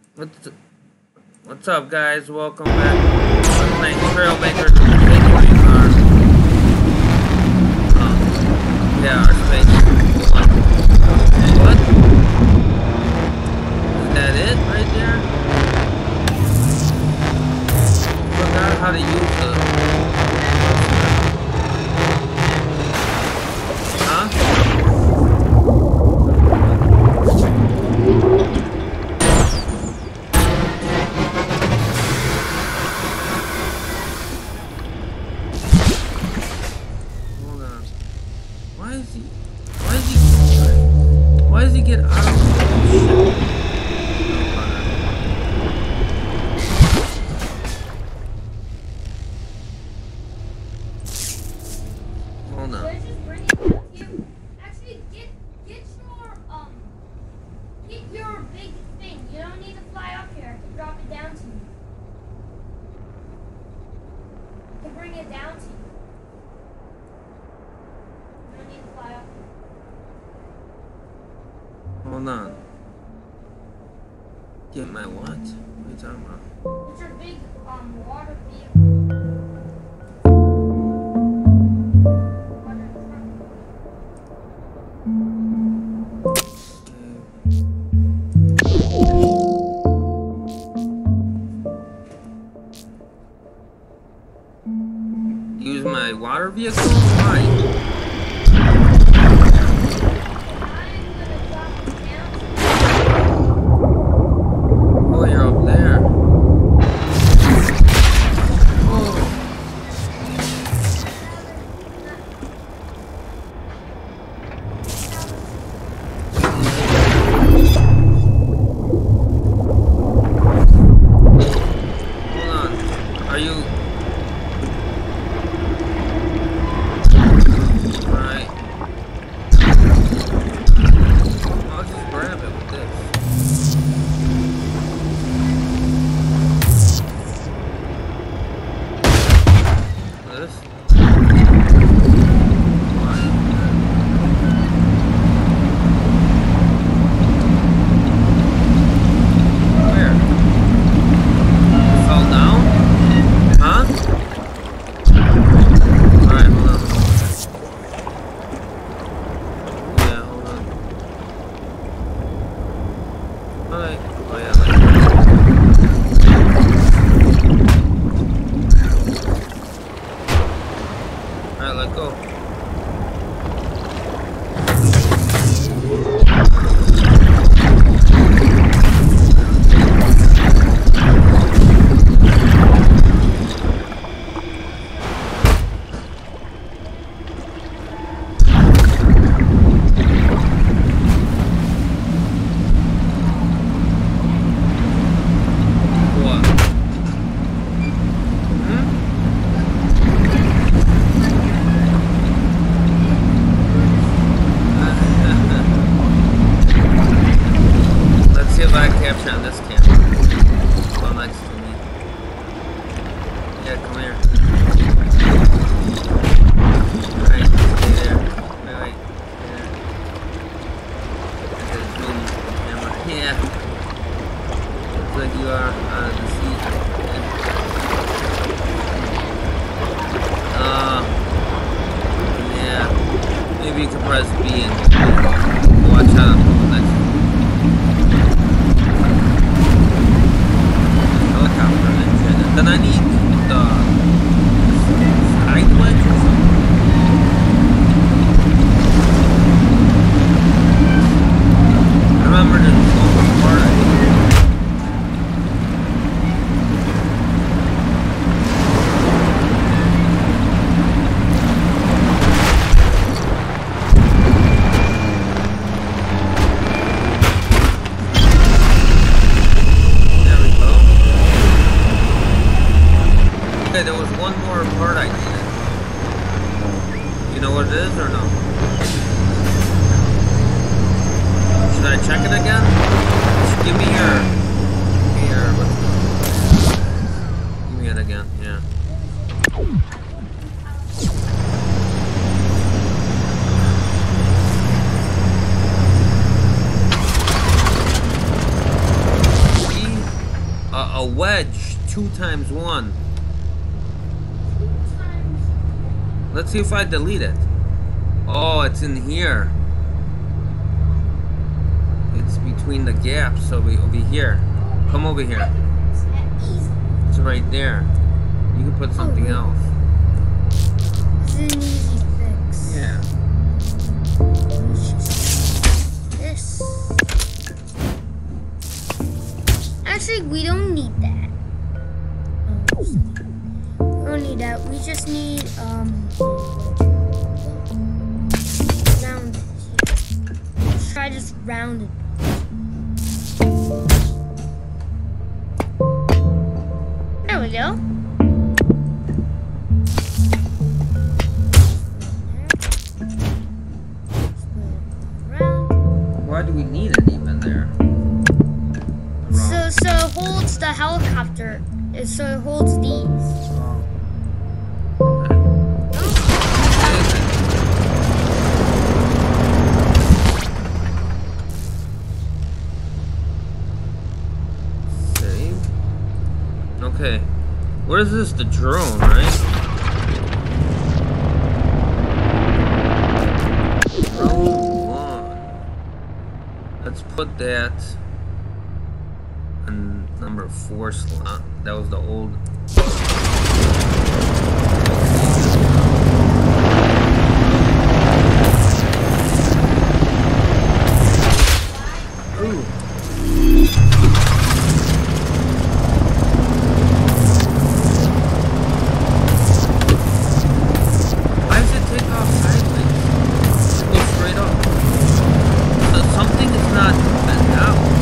What's up, guys? Welcome back. We're playing Trailmaker continuing our space. What? Is that it right there? Forgot how to use the. Huh? Why does he get out of the ship? Hold on. Actually, get your big thing. You don't need to fly up here. I can drop it down to you. I can bring it down to you. You don't need to fly up here. Hold on. Get my what? What are you talking about? It's your big water vehicle. Use my water vehicle? Why? Oh, you're up there. Oh. Hold on. Are you... Alright. I'll just grab it with this. This? Where? It fell down? Huh? Alright, hold on. Yeah, hold on. Alright. Oh yeah, like Alright, let go. What? Hmm? Let's see if I can capture on this camera. Well, next to me. Yeah, come here. Alright, stay there. Wait. There. Okay, zoom the camera. Yeah. Looks like you are on the seat. Yeah. Maybe you can press B and watch out for the next helicopter engine. And then I need the side wedge or something. I remember there's one more part I think. There we go. Okay, there was one more part I needed. You know what it is or no? Should I check it again? Give me it again, yeah. a wedge 2 times 1. 2 times. Let's see if I delete it. Oh, it's in here. It's between the gaps over here. Come over here. I can fix that easily. It's right there. You can put something else. This is an easy fix. Yeah. This. Actually, we don't need that. We don't need that. We just need round it here. Let's try just round it. There we go. Why do we need it even there? So it holds the helicopter. So it holds these. Save. Okay. What is this? The drone, right? Drone 1. Let's put that on number 4 slot. That was the old. Ooh. Why does it take off sideways? Go straight up. So something is not bent out.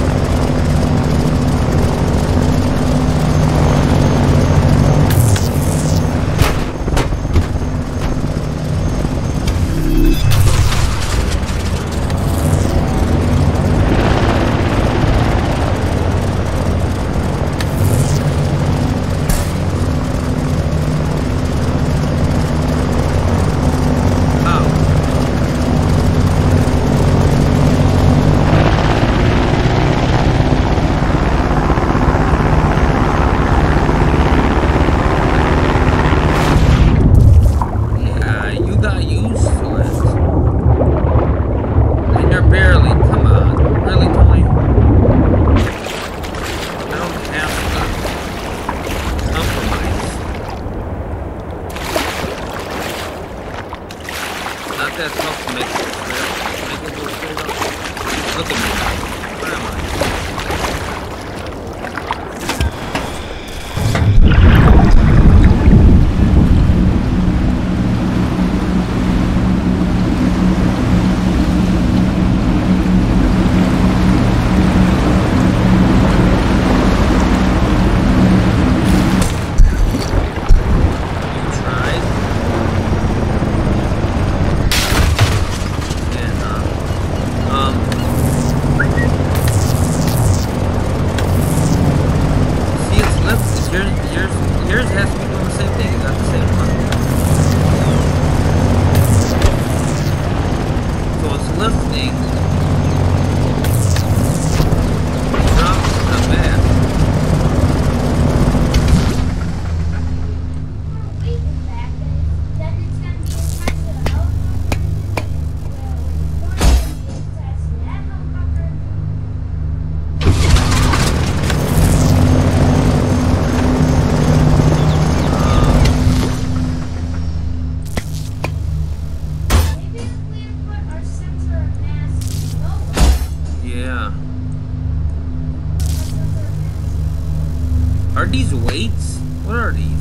Are these weights? What are these?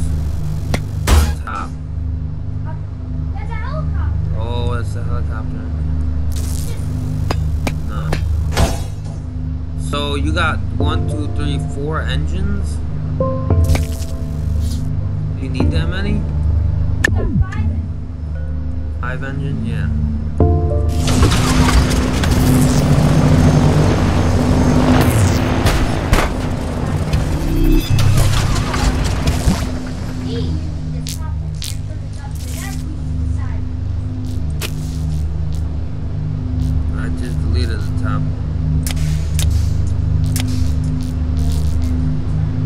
On top. That's a helicopter. Oh, that's a helicopter. No. So you got 1, 2, 3, 4 engines? Do you need that many? Got 5. 5 engine? Yeah. I just deleted the top.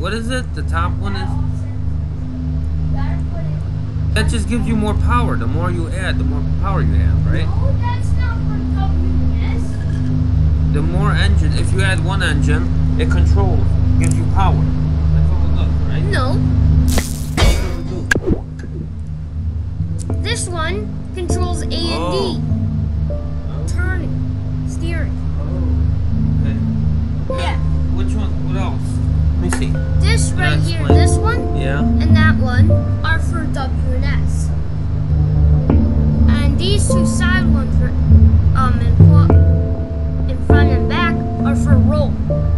What is it? The top one is. Gotta put it. That just gives you more power. The more you add, the more power you have, right? No, that's not for WS. The more engine. If you add one engine, it controls, gives you power. That's all it does, right? No. This one controls A and D. Turning, steering. Okay. Yeah. Which one? What else? Let me see. This right That's here, fine. this one Yeah. and that one are for W and S. And these two side ones for in front and back are for roll.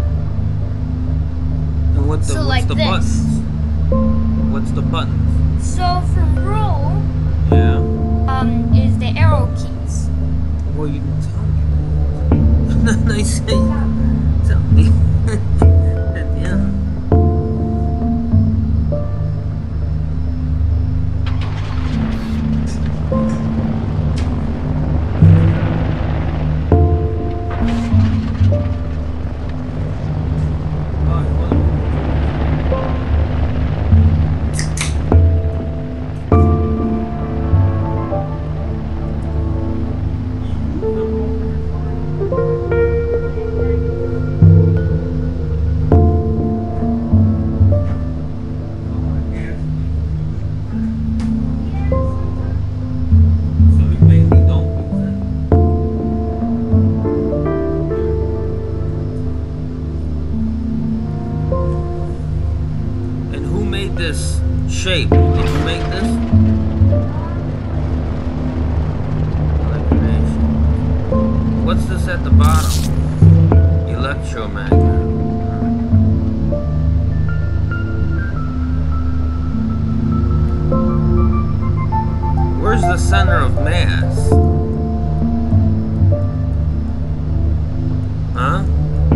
And what's So what's like the this. buttons? What's the buttons? So for roll, Yeah. is the arrow keys. Well, you can tell me. Nice say. Tell me. Yeah. So you mainly don't use it. And who made this shape? Did you make this? Electronation. What's this at the bottom? Electromagnet. Where's the center of mass? Huh?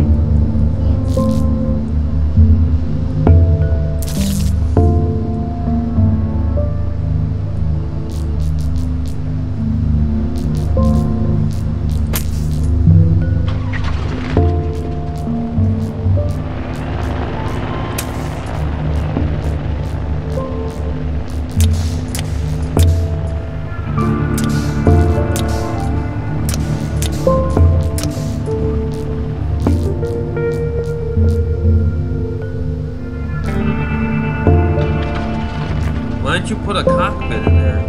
Why don't you put a cockpit in there?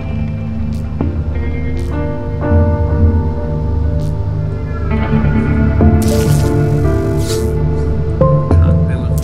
Cockpit was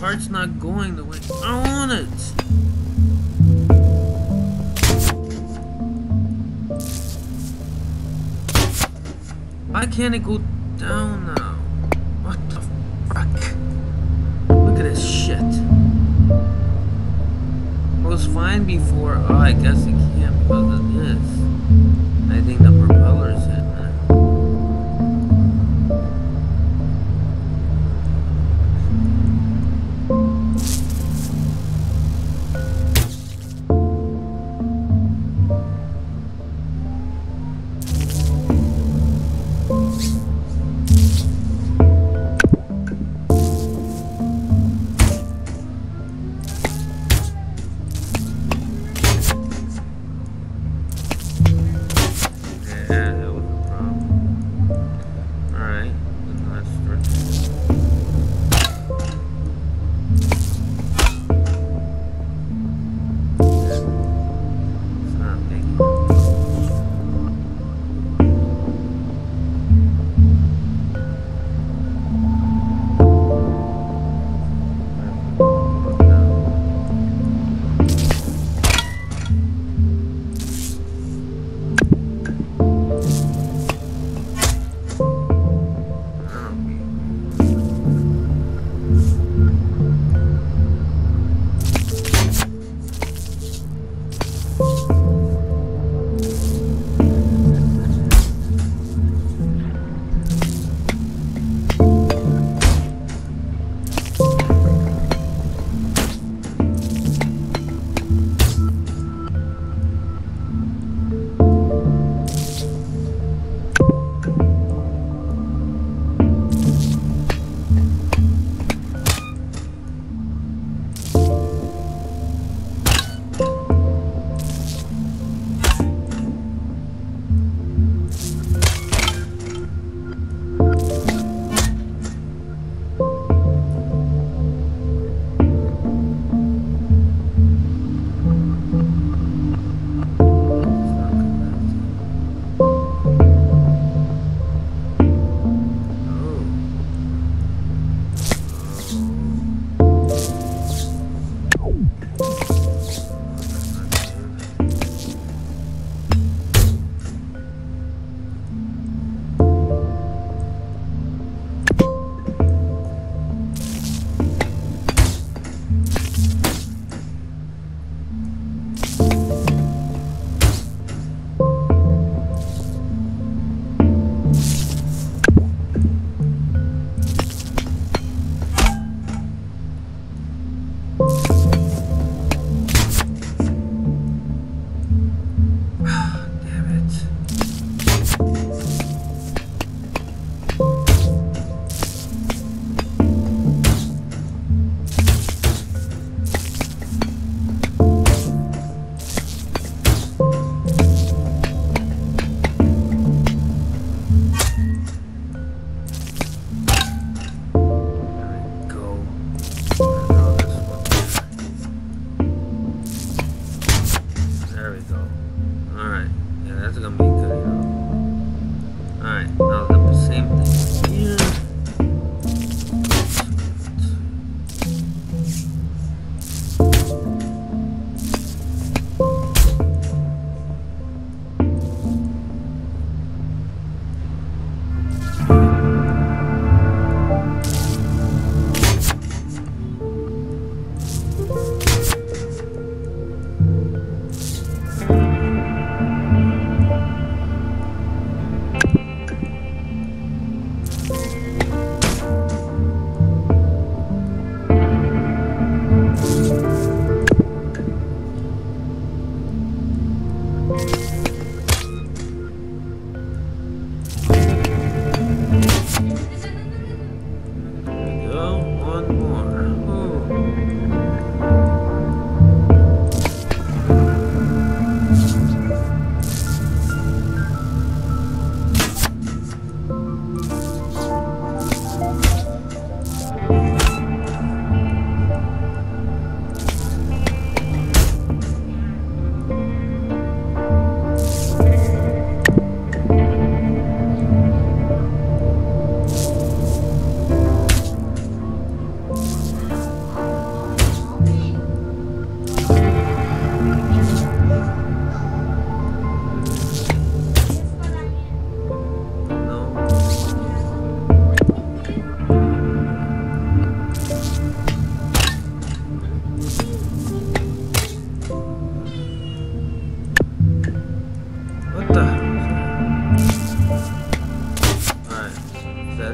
part's not going the way I want it. Why can't it go down now? What the fuck? Look at this shit. It was fine before. Oh, I guess it can't because of this. I think the propeller's hit, man.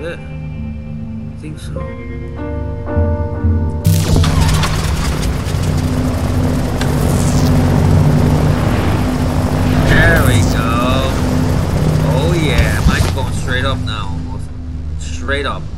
it? I think so. There we go. Oh yeah, mine's going straight up now almost. Straight up.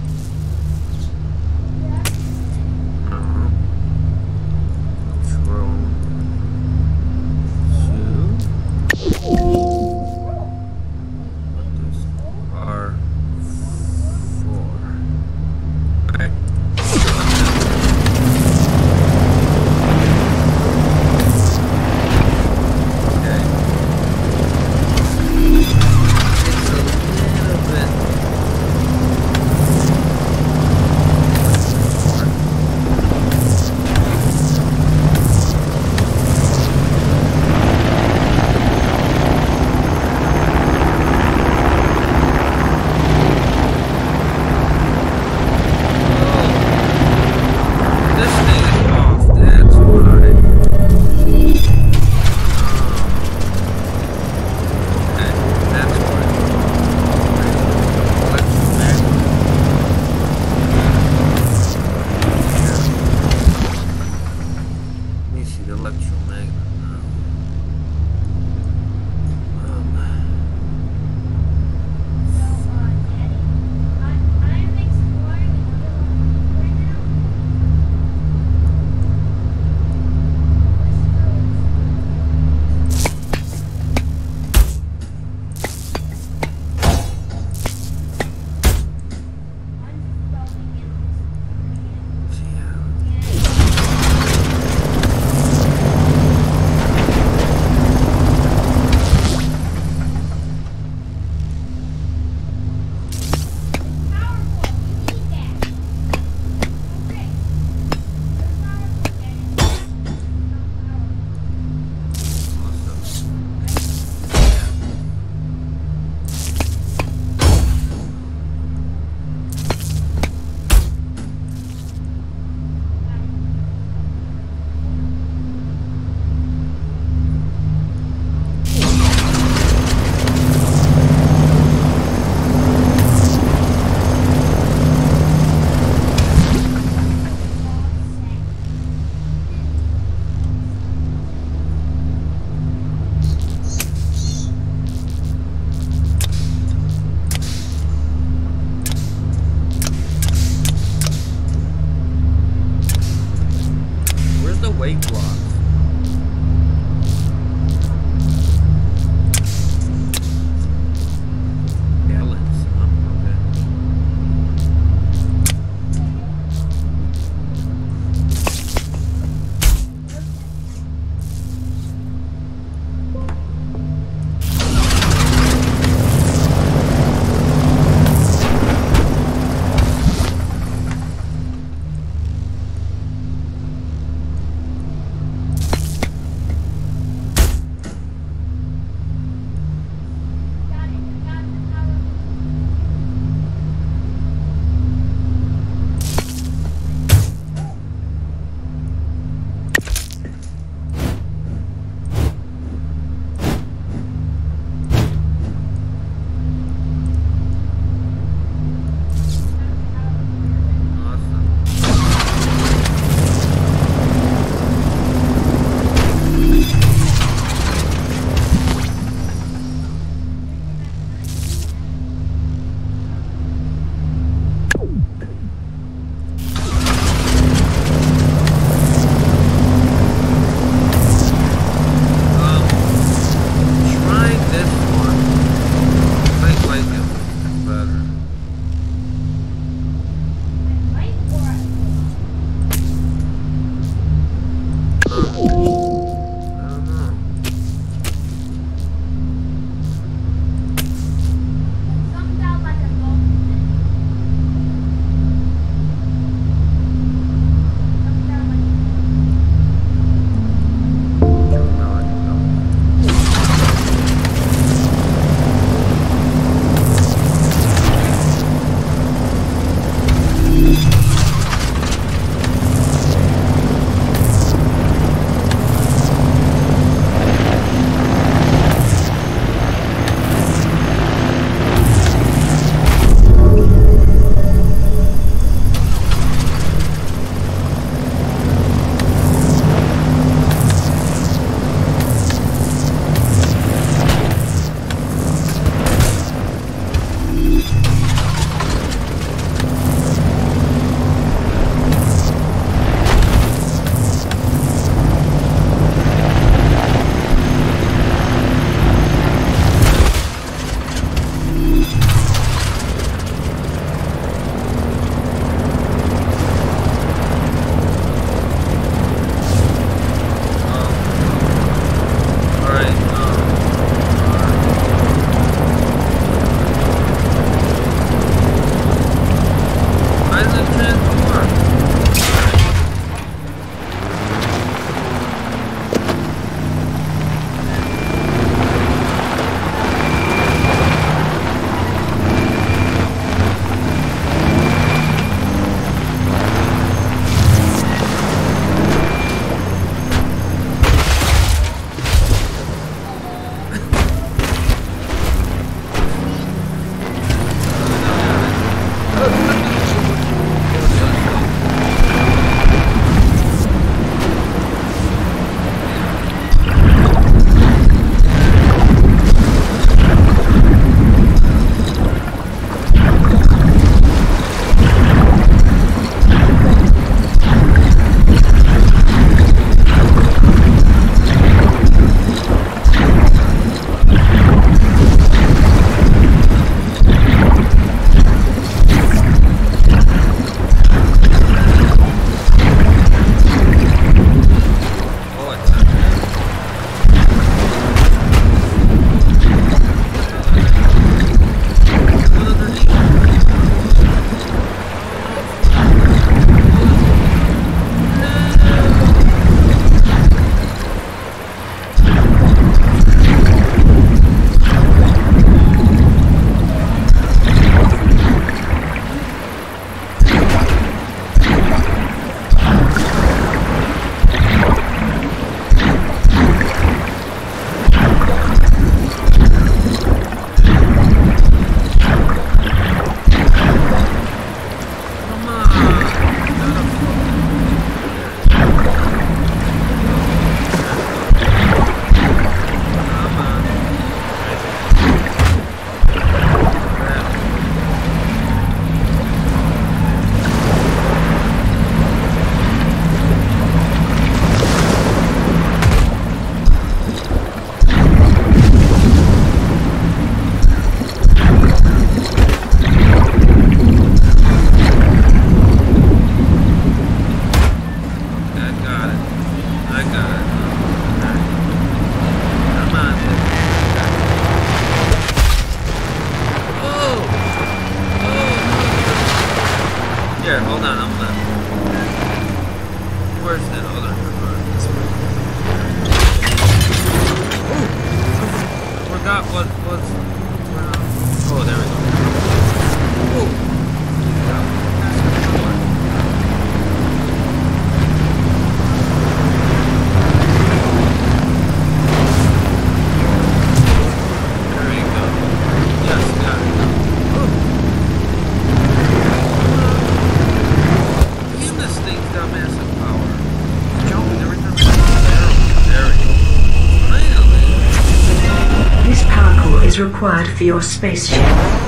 required for your spaceship.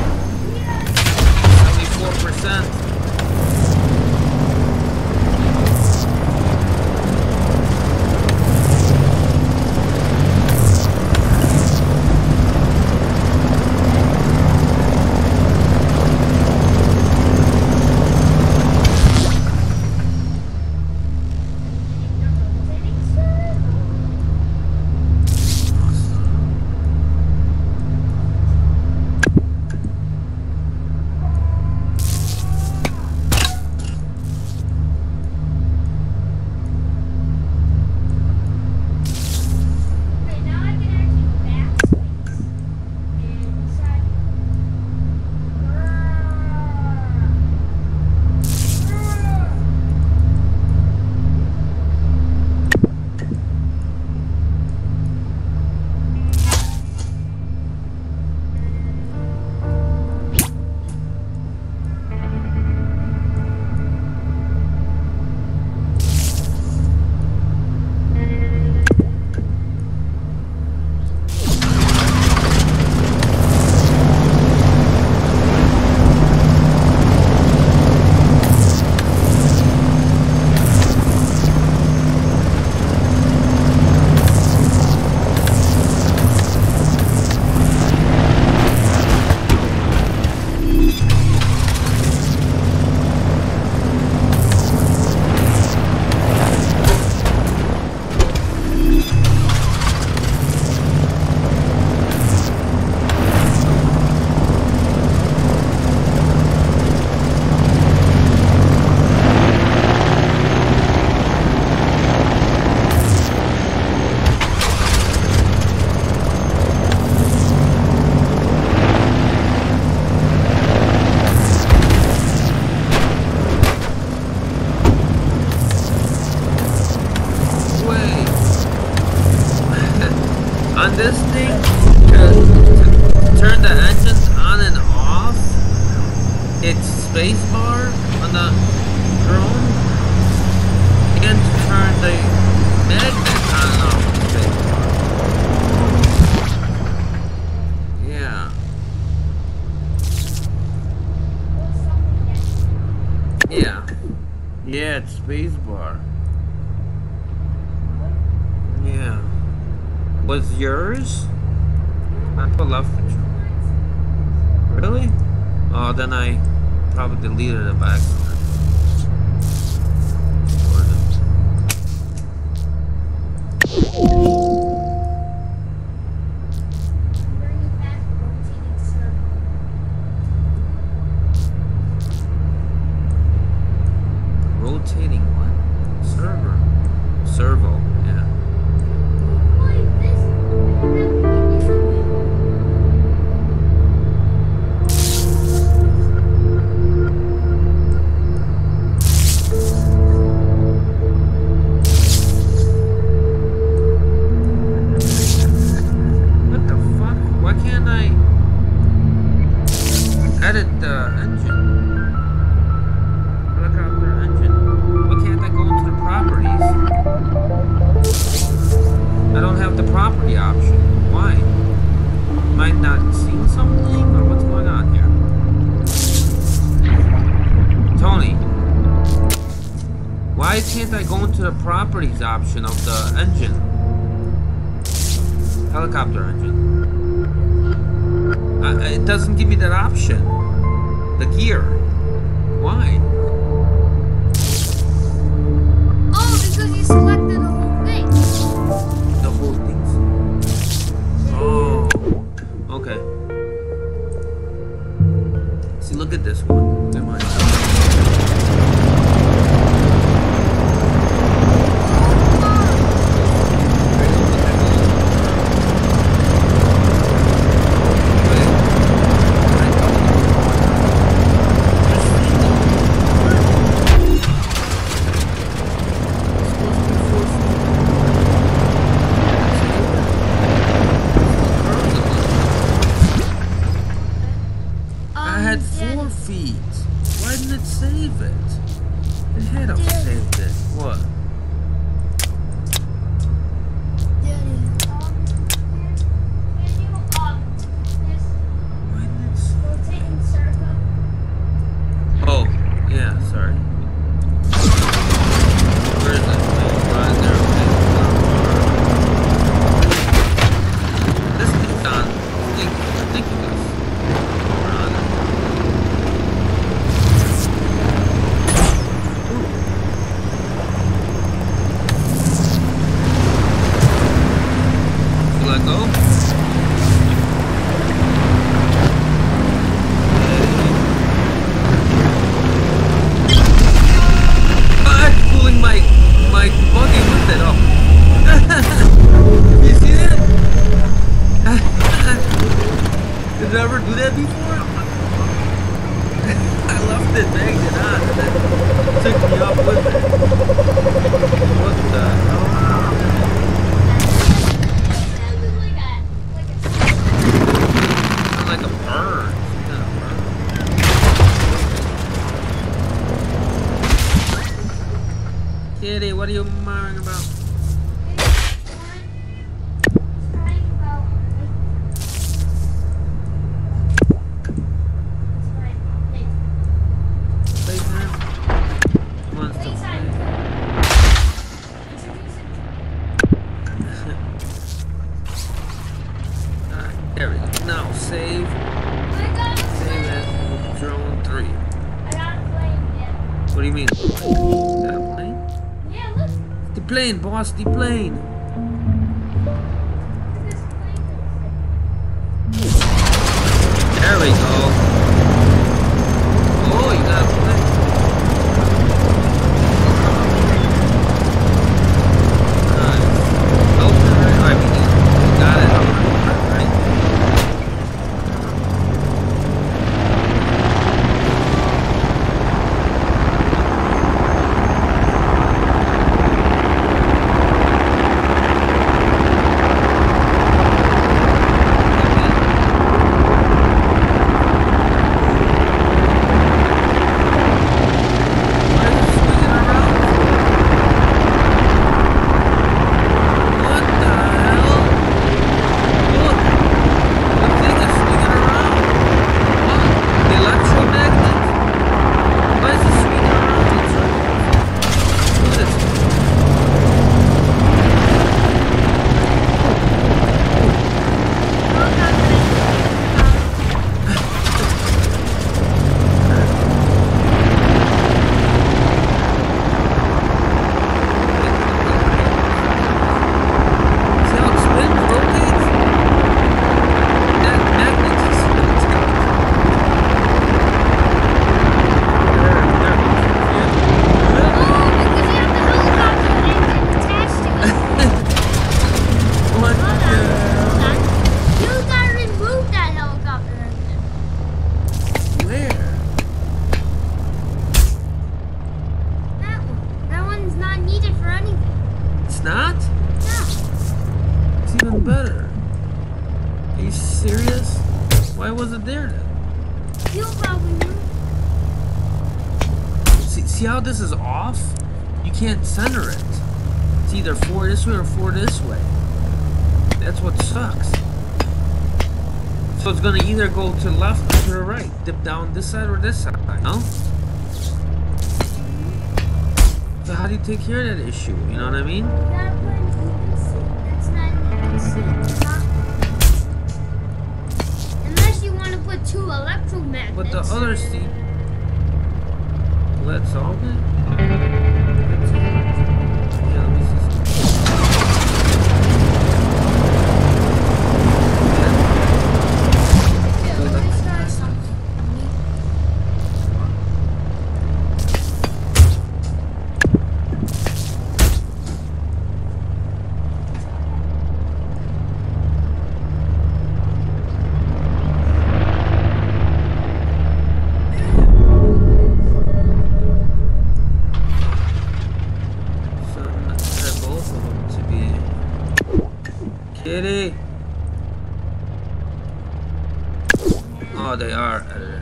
Only 4%. On this thing, to turn the engines on and off, it's spacebar on the drone, and to turn the magnet on and off, it's spacebar. Yeah. Yeah. Yeah, it's spacebar. Yeah. Was yours? I put left control. Really? Oh, then I probably deleted it by accident. Rotating what? Server. Servo, yeah. What the fuck? Why can't I edit the engine? Helicopter engine. Why can't I go into the properties? I don't have the property option. Why? Am I not seeing something, or what's going on here? Tony, why can't I go into the properties option of the engine? Helicopter engine. It doesn't give me that option. The gear. Why? Oh, because you selected the whole thing. The whole thing. Oh. Okay. See, look at this one. Never mind. I had 4 feet. Why didn't it save it? It had to have saved it. What? Can you, this I left it, bagged it on, and then took me up with it. What the hell? Sounds like a bird. Kitty, what are you murmuring about? Playtime? He wants to play. Alright, there we go. Now save. Save as drone 3. I got a plane yet. What do you mean? Got a plane? Yeah, look. The plane, boss, the plane. This plane There we go. Oh, you got a plane. Nice. Open it. I mean, you got it. Right. See how this is off? You can't center it. It's either 4 this way or 4 this way. That's what sucks. So it's gonna either go to the left or to the right. Dip down this side or this side, no? So how do you take care of that issue? You know what I mean? That's not an seat. Unless you want to put 2 electromagnets. But the other seat. Will that solve it? Yeah, let me see Kitty! Oh, they are edited.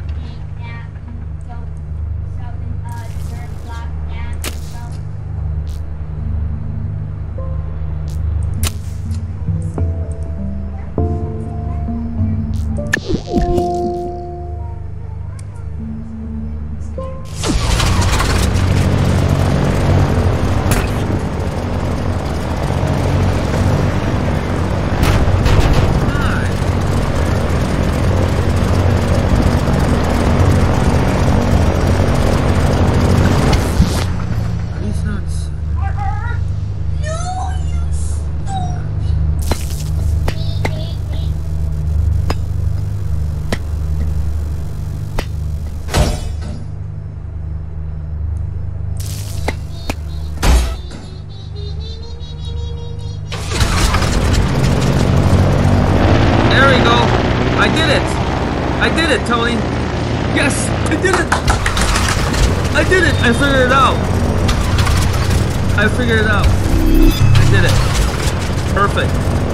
Yes! I did it! I did it! I figured it out! I figured it out. I did it. Perfect.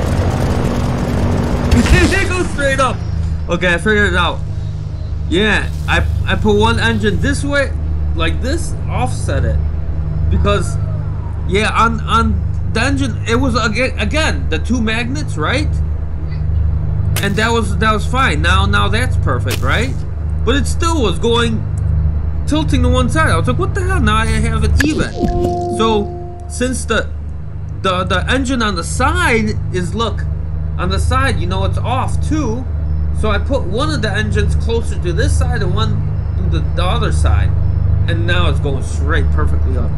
It goes straight up. Okay, I figured it out. Yeah, I put one engine this way, like this, offset it. Because, yeah, on the engine, it was, again, the two magnets, right? And that was fine. Now that's perfect, right? But it still was tilting to one side. I was like, what the hell? Now I have it even. So since the engine on the side is, look, on the side, you know, it's off too. So I put one of the engines closer to this side and one to the other side. And now it's going straight perfectly up.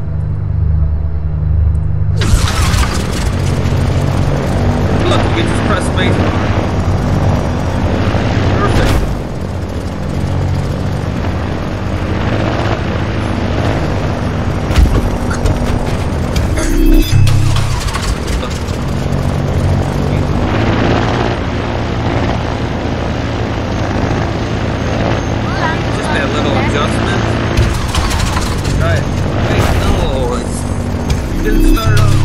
Look, you can just press spacebar. Perfect. Just that little adjustment. Right. Wait, no, it didn't start off.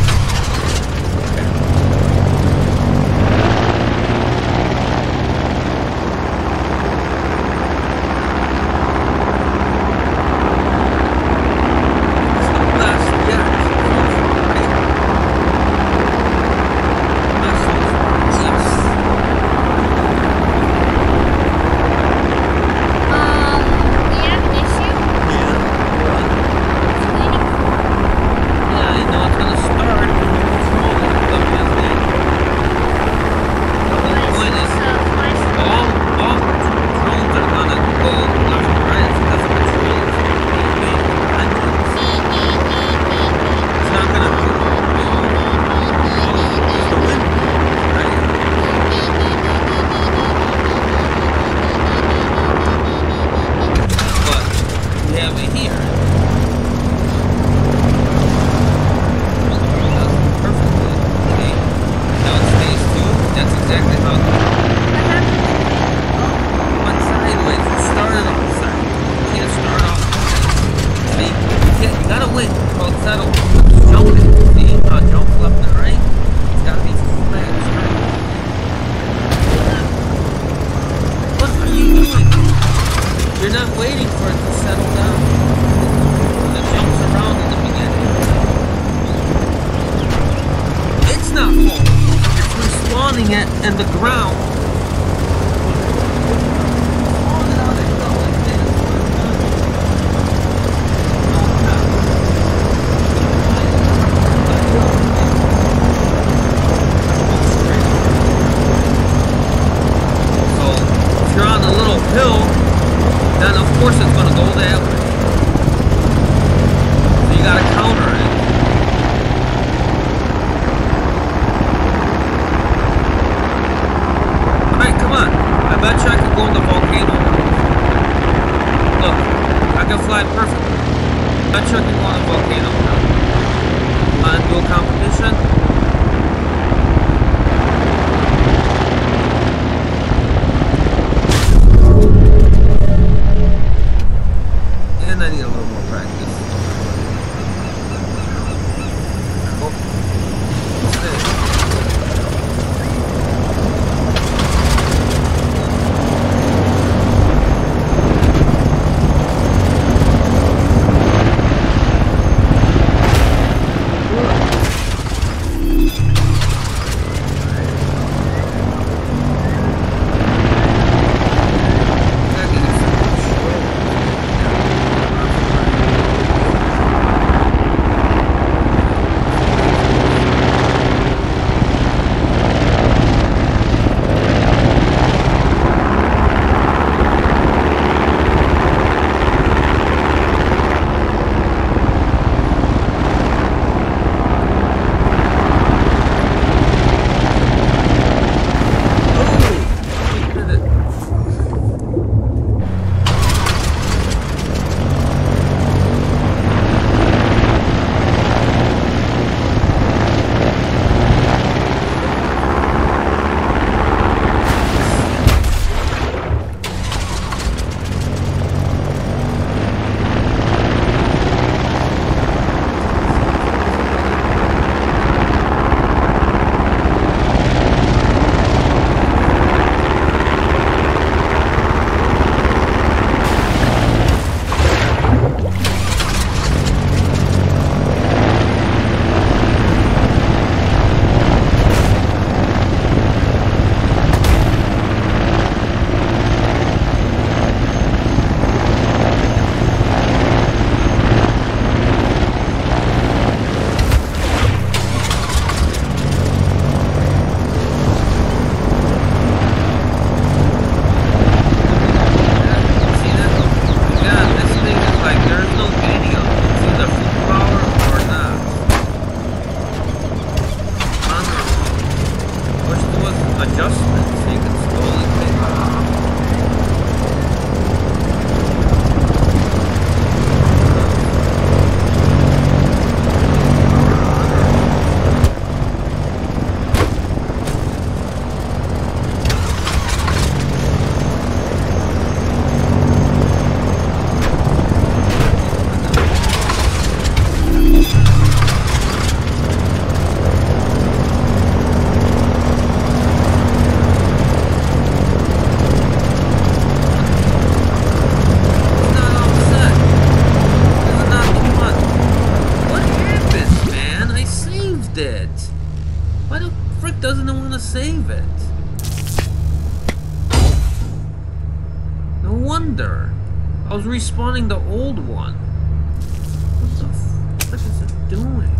wonder. I was respawning the old one. What the fuck is it doing?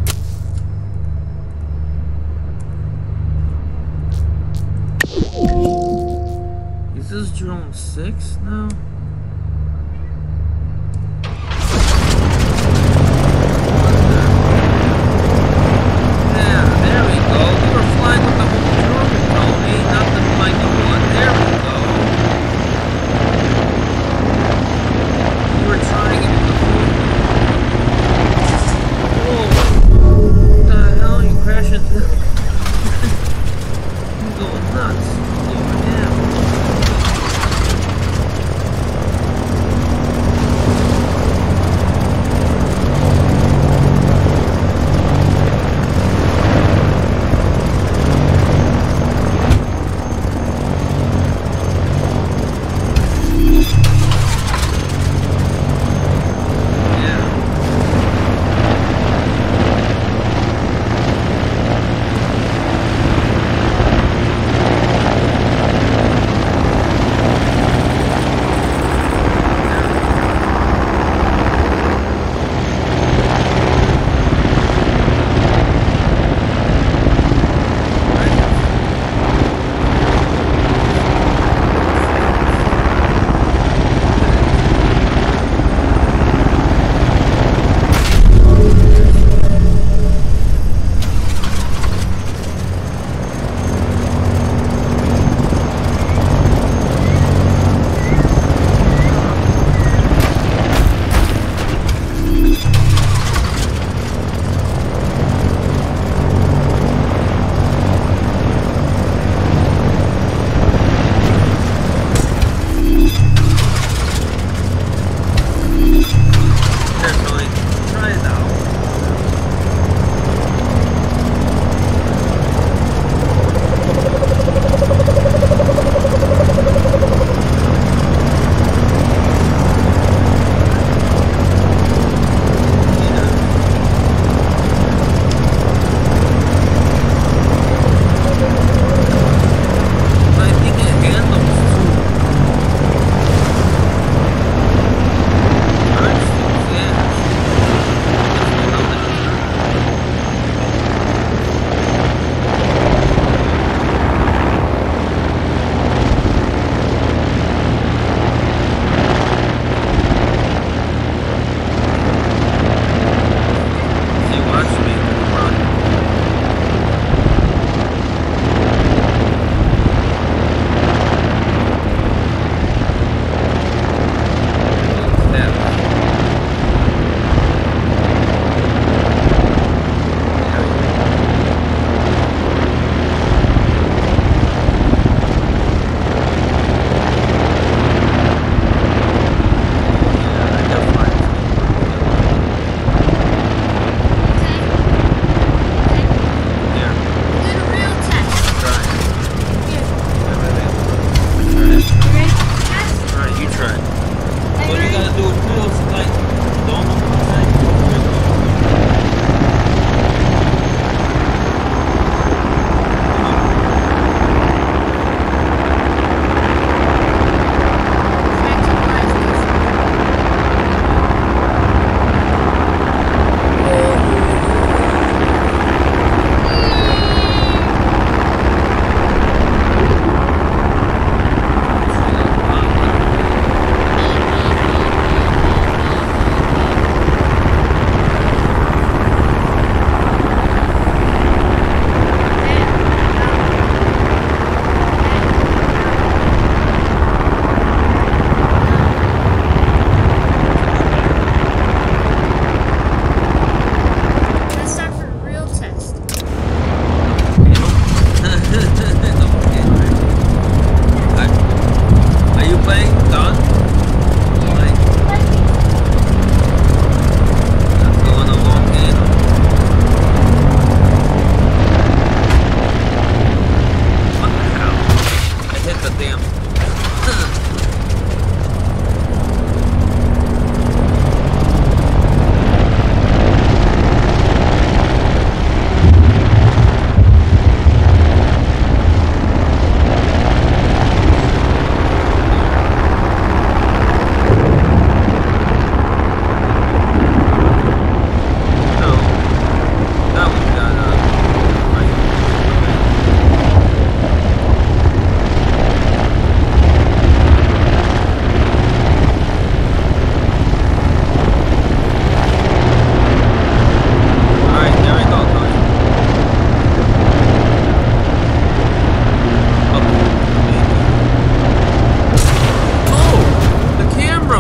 Is this drone 6 now?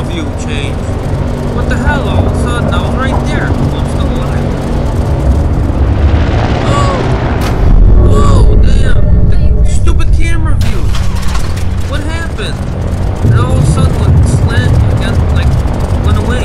camera view changed. What the hell? All of a sudden, I was right there. I'm still alive. Oh, damn. The stupid camera view. What happened? And all of a sudden, like, slant again, like, went away.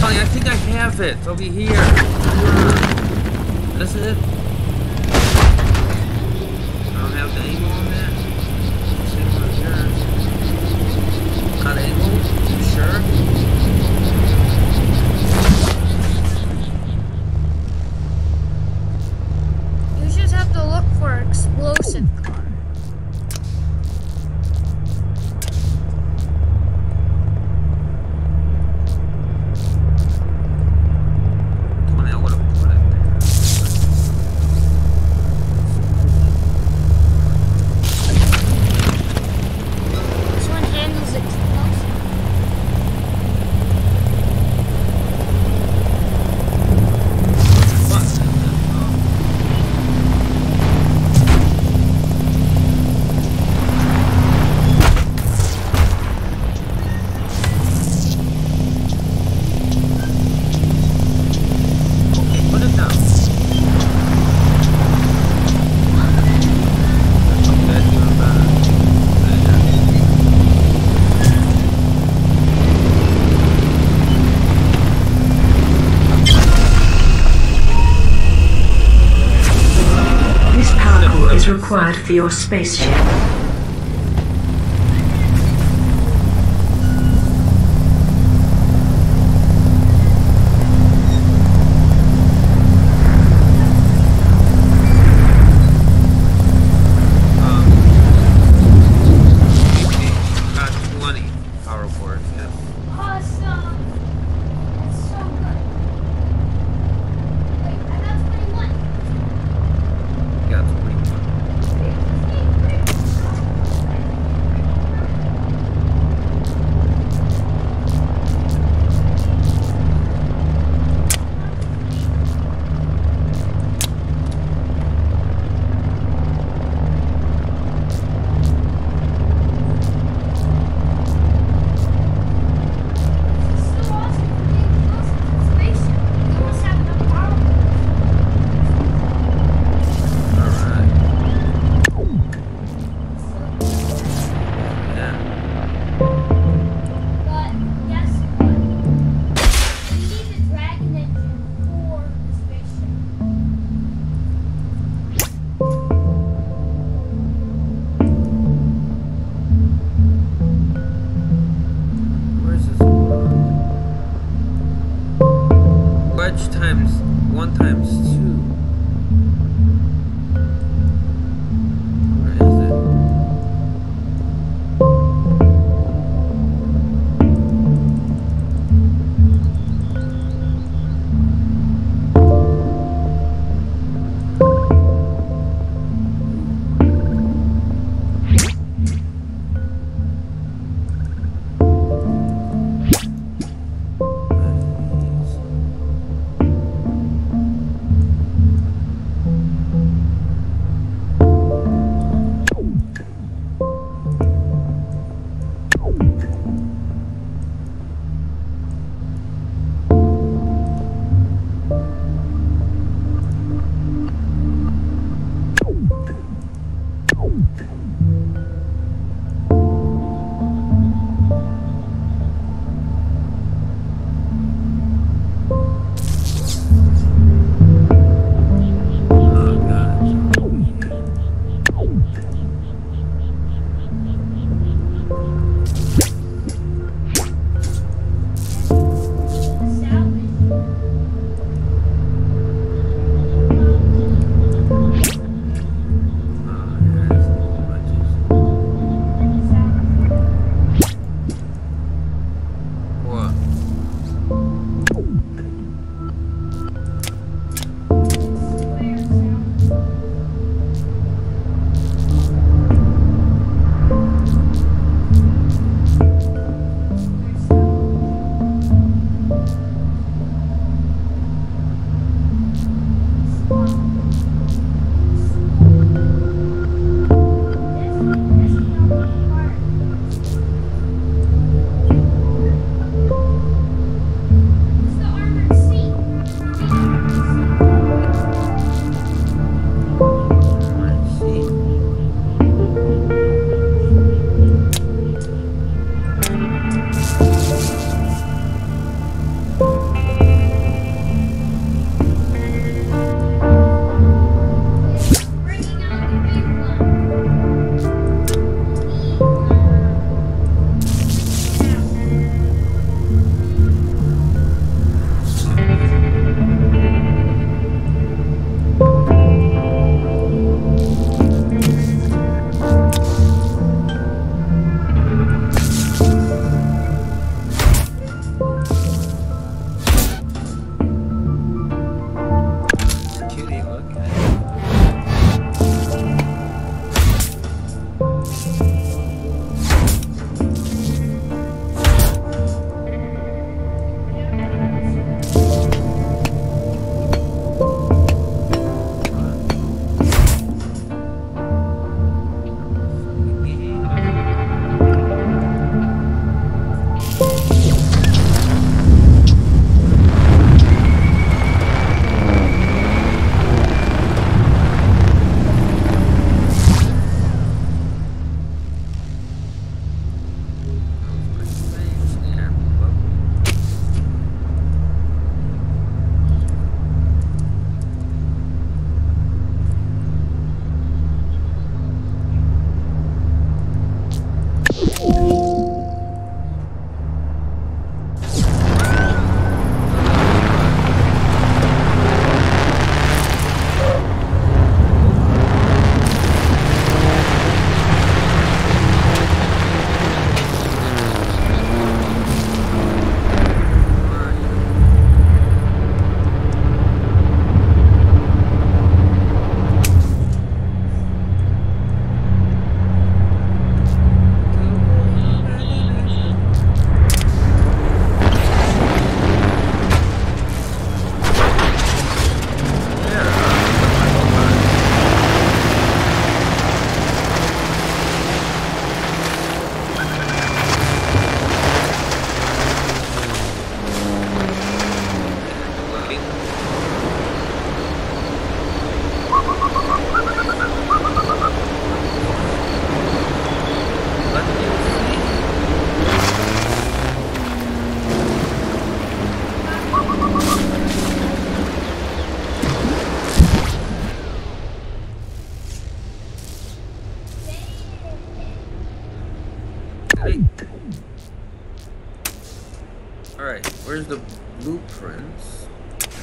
Funny, I think I have it over here. This is it. I don't have the angle on that. Same one as yours. Not angle? You sure? You just have to look for explosive car. Required for your spaceship. Times 1 times 2. Where is it?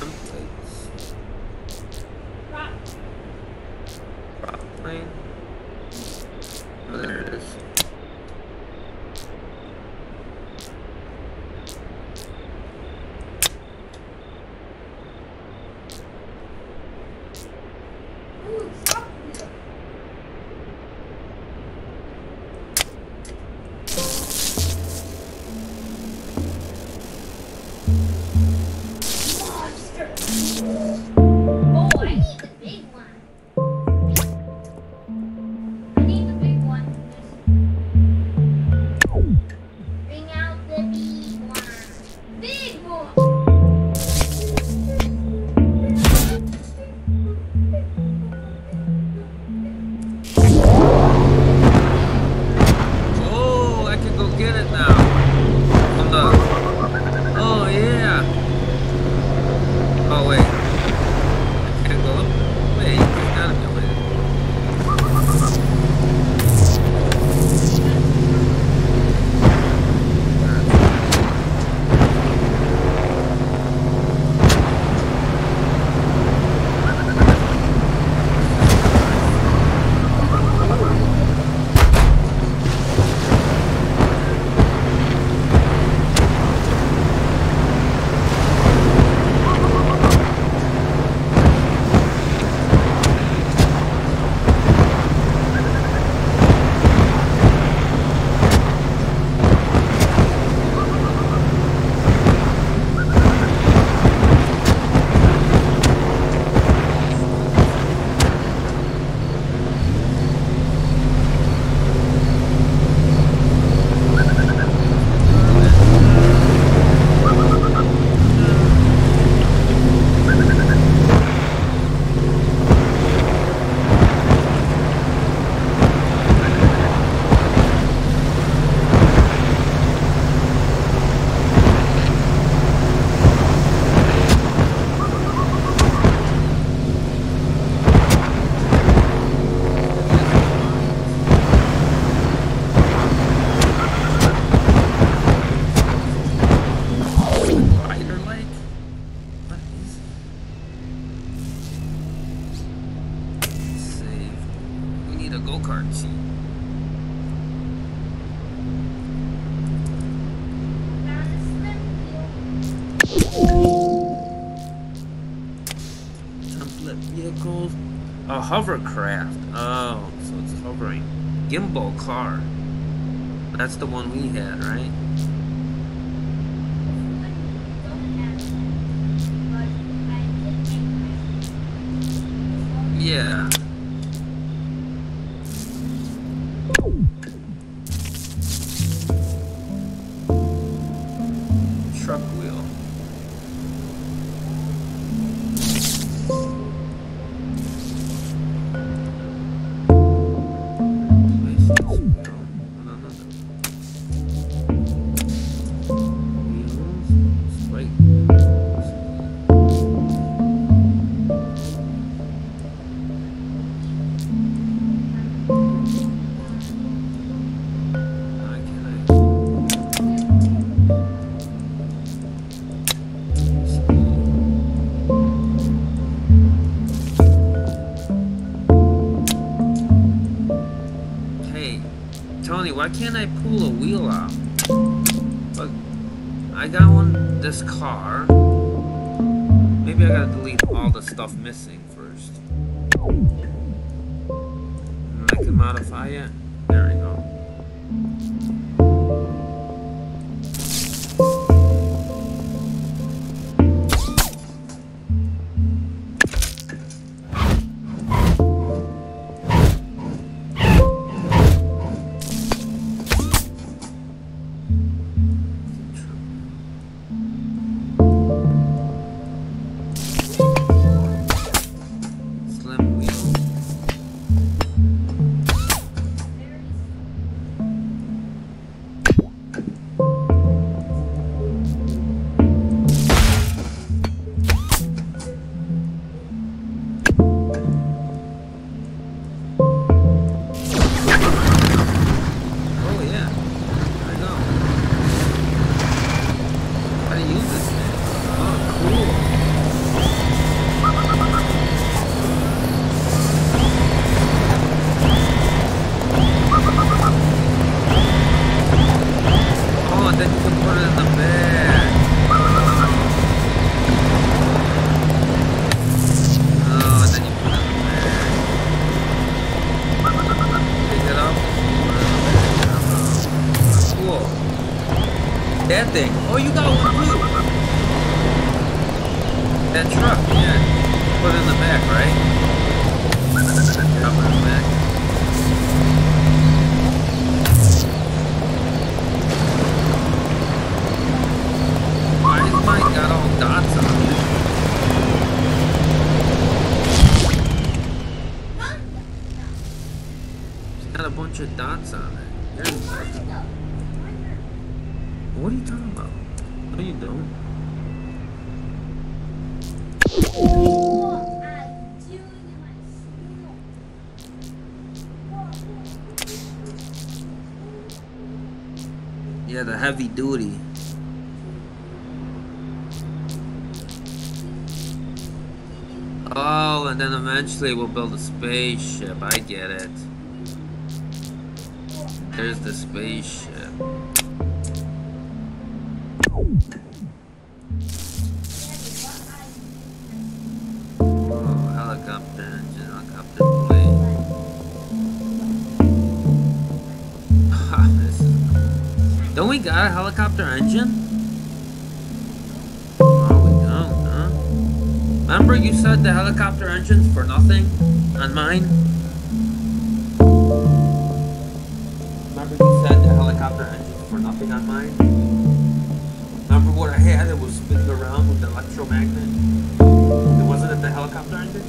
Templates. Prop. Prop plane. Oh, there it is. Ooh, stop wheel. Monster. Oh, I need the big one. I need the big one. Bring out the big one. Big one. Oh, I can go get it now. On the. Oh yeah. Oh wait. I can't go up. Wait, there's gotta be a way. Spider Lake? What is it? Save. We need a go-kart seat. Found a slim wheel. Template vehicles. A hovercraft. Oh, so it's hovering. Gimbal car. That's the one we had, right? Yeah. Truck wheel. License wheel. Another. Wheels. Wait. Why can't I pull a wheel out? Look, I got one, this car. Maybe I gotta delete all the stuff missing first. And I can modify it. There we go. That truck, yeah. Put it in the back, right? Drop it in the back. Why is mine got all dots on it? It's got a bunch of dots on it. What are you talking about? No, you don't. Yeah, the heavy duty. Oh, and then eventually we'll build a spaceship. I get it. There's the spaceship. Oh, helicopter engine, helicopter blade. This is cool. Don't we got a helicopter engine? Oh, we don't, huh? Remember you said the helicopter engine's for nothing on mine? Remember you said the helicopter engine's for nothing on mine? Remember what I had? It was spinning around with the electromagnet. It wasn't it the helicopter engine?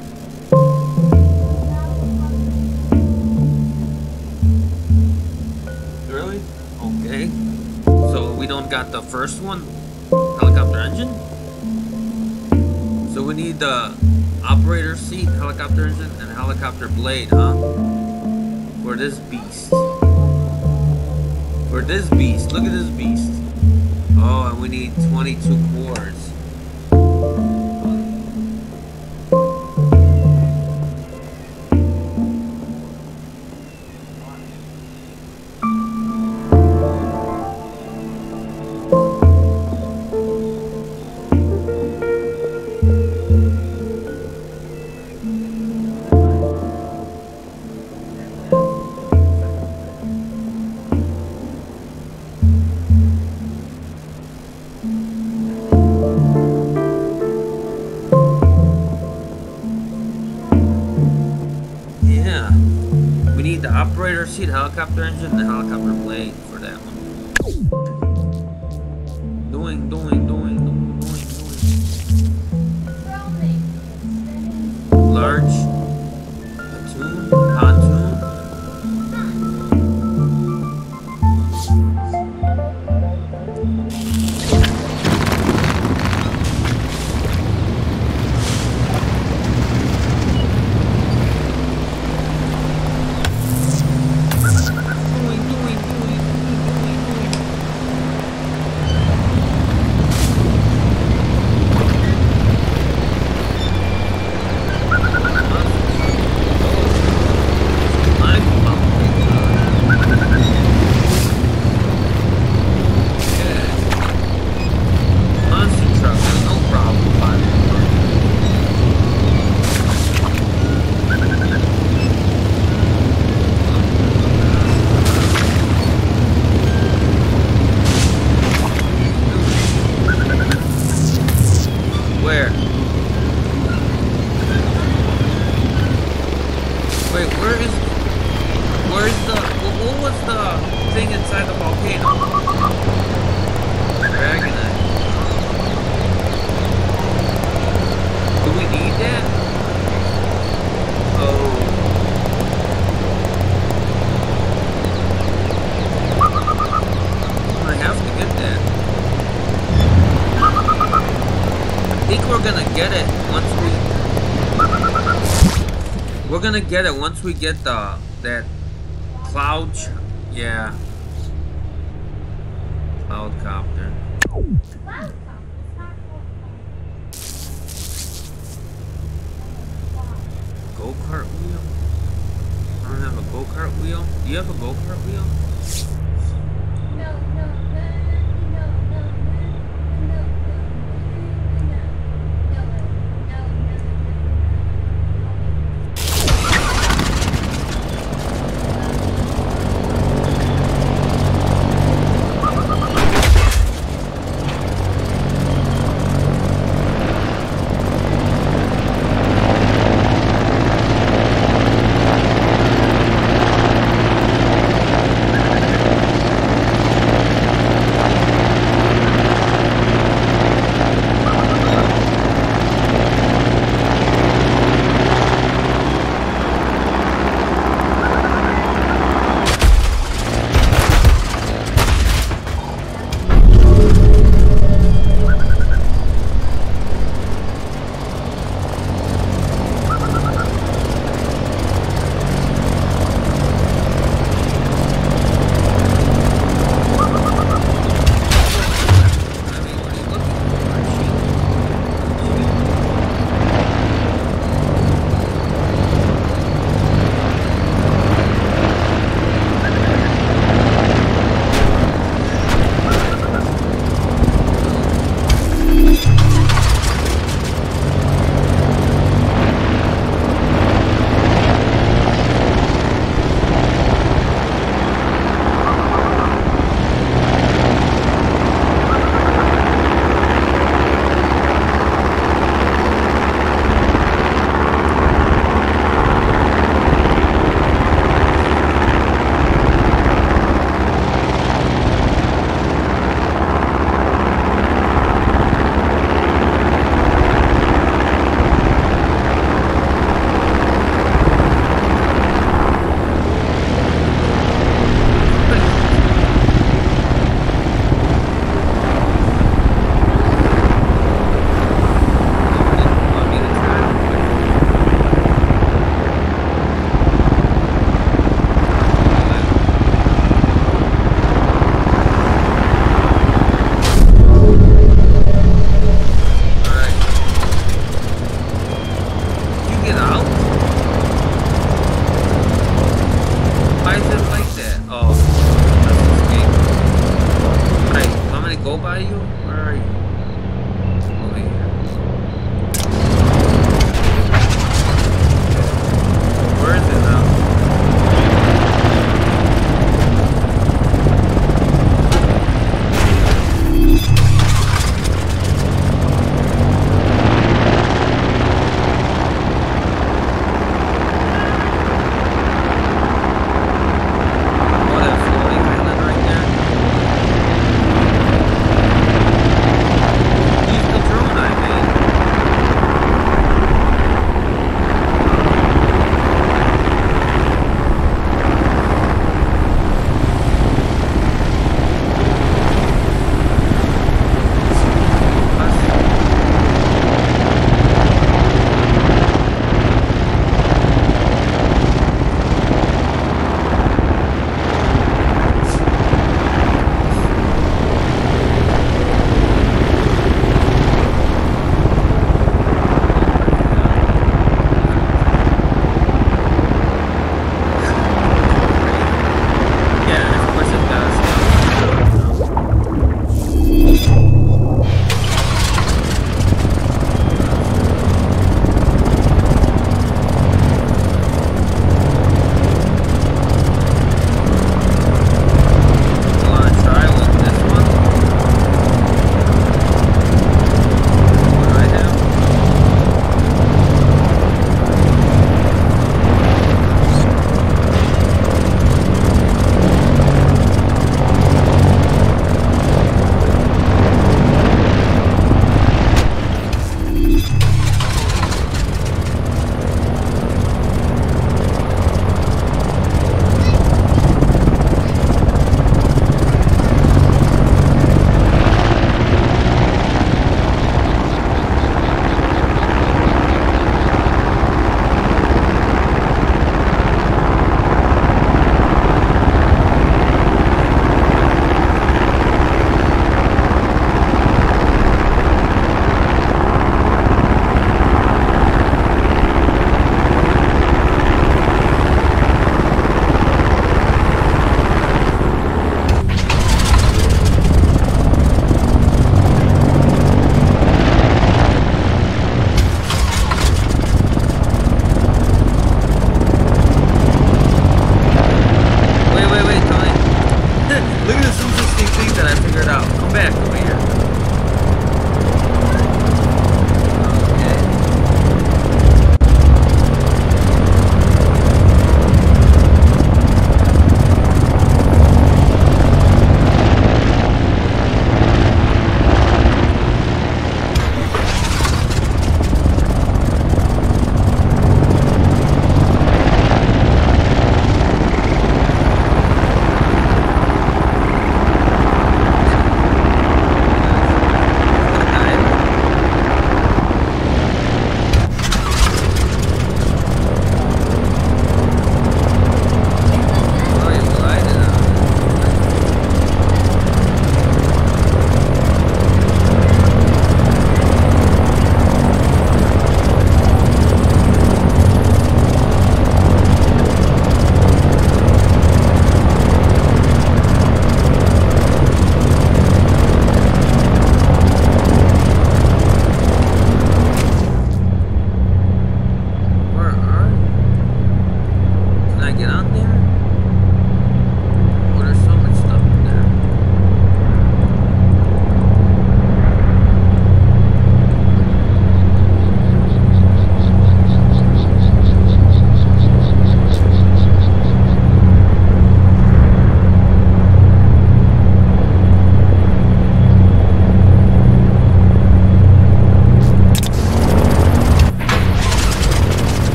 Really? Okay. So we don't got the first one? Helicopter engine? So we need the operator seat, helicopter engine, and helicopter blade, huh? For this beast. For this beast. Look at this beast. Oh, and we need 22 cores. Operator seat, helicopter engine, and the helicopter blade for that one. Doing. Large. Pontoon. We're gonna get it once we get that cloud, yeah, cloudcopter. Go-kart wheel? I don't have a go-kart wheel. Do you have a go-kart wheel? No.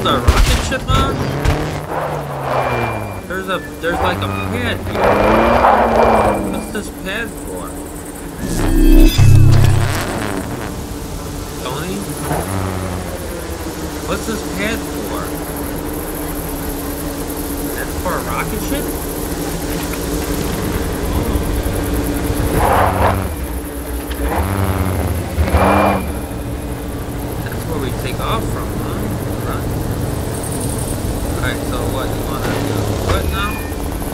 build our rocket ship on? There's like a pad here. What's this pad for? Tony? What's this pad for? That's for a rocket ship? That's where we take off from, huh? Right. Alright, so what you wanna do? What now?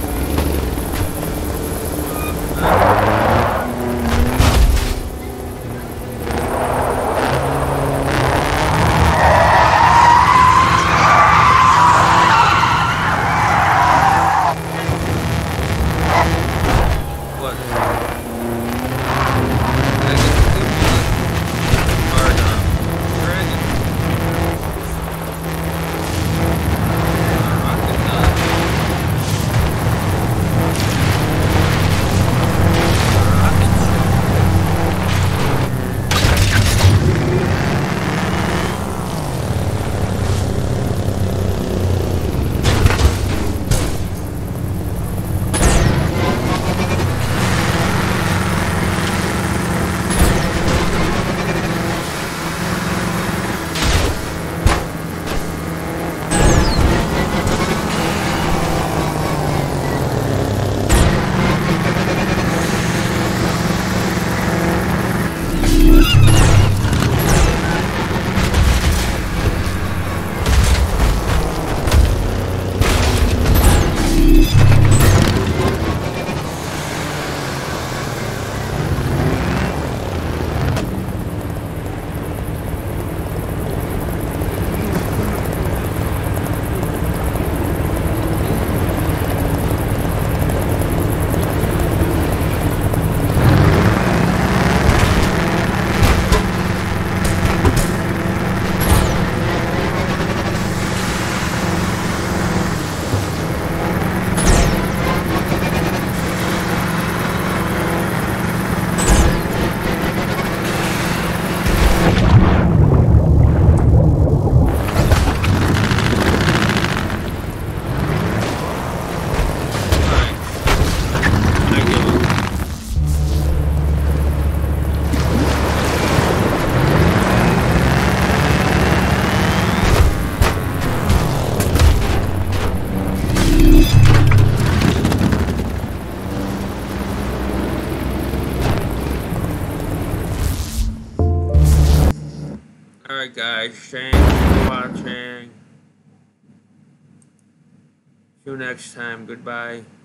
Alright guys, thanks for watching. See you next time. Goodbye.